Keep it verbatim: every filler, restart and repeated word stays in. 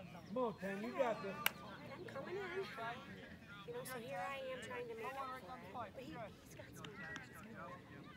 Come on, Ten, you got this. I'm coming in. You know, so here I am trying to make up for it. But he, he's got some encouragement.